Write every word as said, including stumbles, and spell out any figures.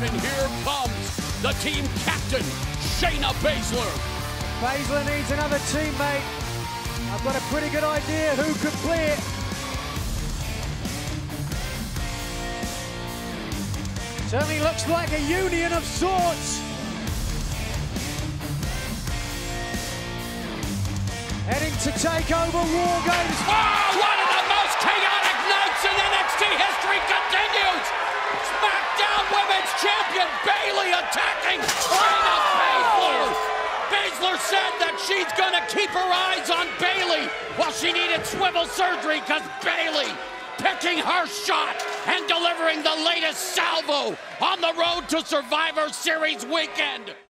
And here comes the team captain, Shayna Baszler. Baszler needs another teammate. I've got a pretty good idea who could play it. Certainly looks like a union of sorts. Heading to take over War Games. Oh, one of the most chaotic nights in N X T history continues. SmackDown Women's Champion Bayley attacking Shayna Baszler. Baszler said that she's going to keep her eyes on Bayley while she needed swivel surgery because Bayley picking her shot and delivering the latest salvo on the road to Survivor Series weekend.